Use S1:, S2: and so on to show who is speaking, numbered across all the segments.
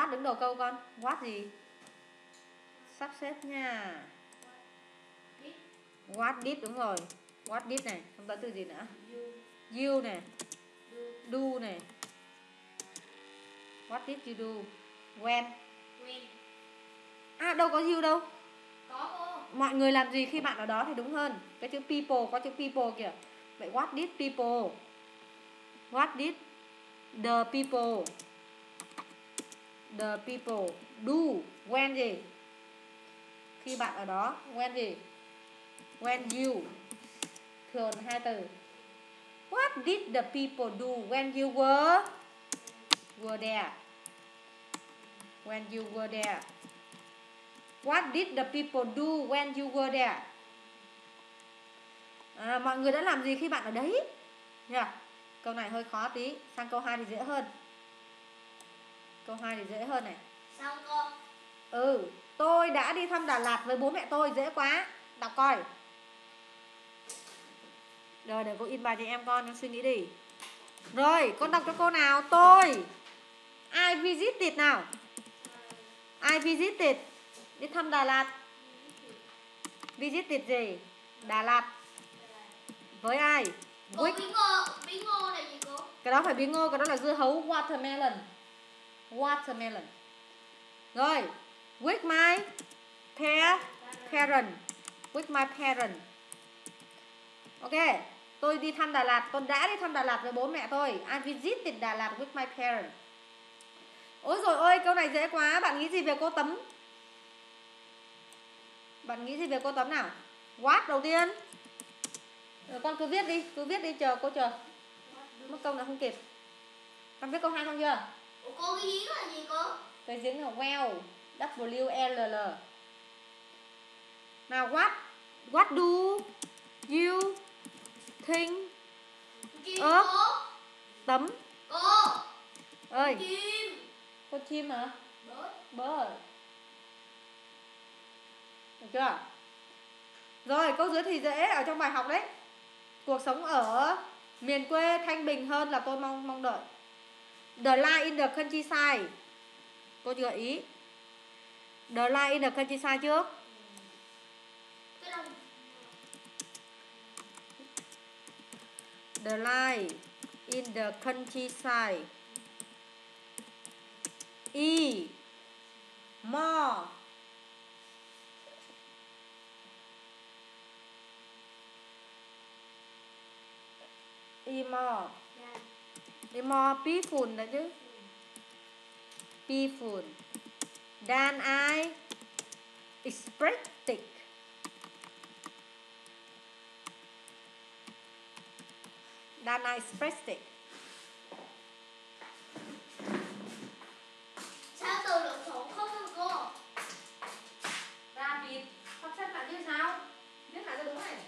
S1: What đứng đầu câu con. What gì? Sắp xếp nha. What did đúng rồi. What did này, không tới từ gì nữa. You này. Do này. What did you do? When? À đâu có you đâu.
S2: Có cô.
S1: Mọi người làm gì khi bạn ở đó thì đúng hơn. Cái chữ people, có chữ people kìa. Vậy what did people? What did the people do? When gì? Khi bạn ở đó. When gì? When you. Thường hai từ. What did the people do when you were there? When you were there. What did the people do when you were there? À, mọi người đã làm gì khi bạn ở đấy? Yeah. Câu này hơi khó tí. Sang câu 2 thì dễ hơn. Câu 2 thì dễ hơn này.
S2: Sao cô?
S1: Tôi đã đi thăm Đà Lạt với bố mẹ tôi. Dễ quá. Đọc coi. Rồi để cô in bài cho em con suy nghĩ đi. Rồi con đọc cho cô nào. Tôi. I visited nào. I visited. Đi thăm Đà Lạt. Visited gì? Đà Lạt. Với ai?
S2: Cô bí ngô là gì cô?
S1: Cái đó phải bí ngô, cái đó là dưa hấu. Watermelon. Watermelon. Rồi. With my parent. With my parent. Ok. Tôi đi thăm Đà Lạt. Tôi đã đi thăm Đà Lạt với bố mẹ tôi. I visited Đà Lạt with my parent. Ôi dồi ôi, câu này dễ quá. Bạn nghĩ gì về cô Tấm? Bạn nghĩ gì về cô Tấm nào? What đầu tiên. Rồi con cứ viết đi, chờ cô chờ. Mất câu nào không kịp. Con viết câu 2 không chưa?
S2: Ủa cô cái giếng là gì cô?
S1: Cái giếng là well. W-L-L. Nào what do you think of Tấm?
S2: Cô.
S1: Ơi.
S2: Chim.
S1: Con chim hả?
S2: Bird.
S1: Được chưa? Rồi câu dưới thì dễ ở trong bài học đấy. Cuộc sống ở miền quê thanh bình hơn là tôi mong đợi. The life in the countryside. Cô gợi ý. The life in the countryside trước. The life in the countryside is more peaceful là chứ. Peaceful than I expected. Than I expected.
S2: Sao từ lượng số không được cô?
S1: Ra thì sắp xếp lại như sao? Viết lại cho đúng này.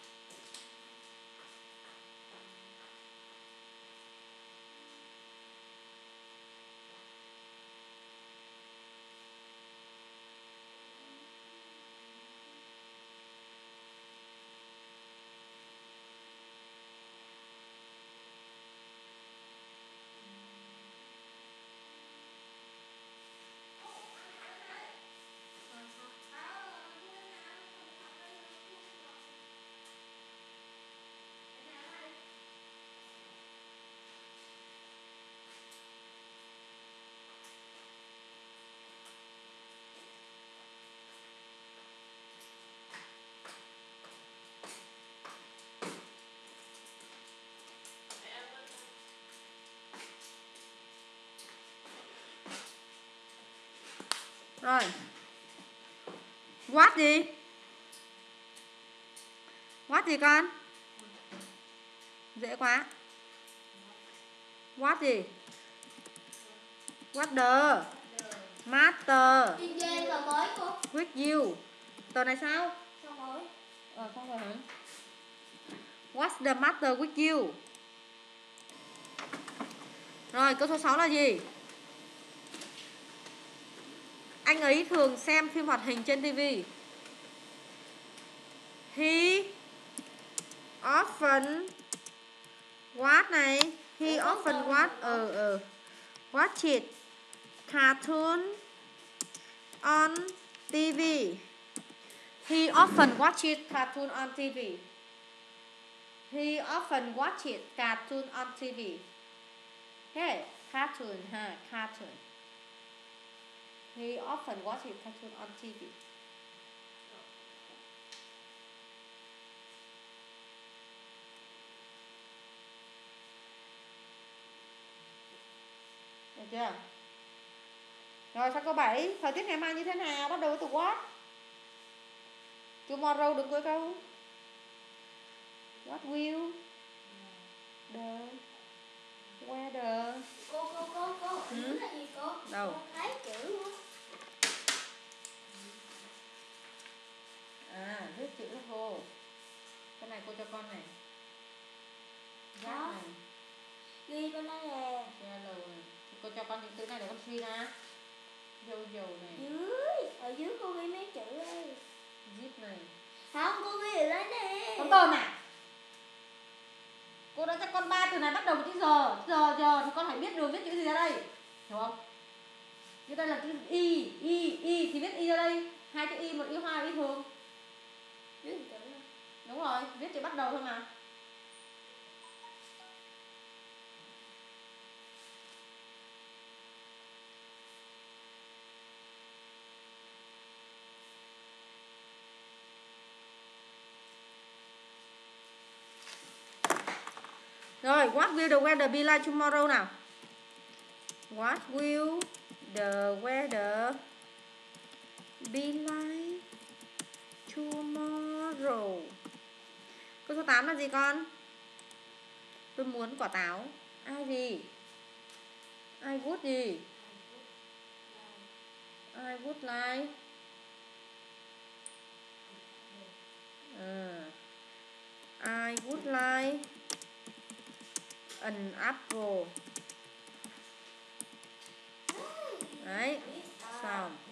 S1: Rồi. What gì? What gì con? Dễ quá. What gì? What the matter with you? Tờ này sao? Xong rồi hả? What's the matter with you? Rồi câu số 6 là gì? Anh ấy thường xem phim hoạt hình trên TV. He often watch này. He often watch watch it cartoon on TV. He often watches cartoon on TV. He often watches cartoon on TV. Hey, cartoon, ha, cartoon. He often watches cartoon on TV. Được chưa? Rồi sang câu 7. Thời tiết ngày mai như thế nào? Bắt đầu với từ what. Tomorrow đừng quên câu what will the weather.
S2: Cô chữ là gì cô?
S1: Đâu?
S2: Con thấy chữ luôn.
S1: Viết chữ đó cô. Cái này cô cho con này. Giác này.
S2: Ghi con đây nè.
S1: Cô cho con những từ này để con suy ra. Dầu này.
S2: Ở dưới cô ghi mấy chữ đây.
S1: Zip này.
S2: Không, cô ghi ở đây nè.
S1: Con tôm này. Cô đã cho con 3 từ này bắt đầu với chữ giờ. Giờ thì con phải biết đường viết chữ gì ra đây. Hiểu không? Như đây là chữ y thì viết y ra đây. 2 chữ y, 1 y, 2 y thường. Đúng rồi, viết chữ bắt đầu thôi mà. Rồi, what will the weather be like tomorrow nào? What will the weather be like tomorrow? Câu số 8 là gì con? Tôi muốn quả táo. Ai gì? I would gì? I would like I would like an apple. Đấy, xong.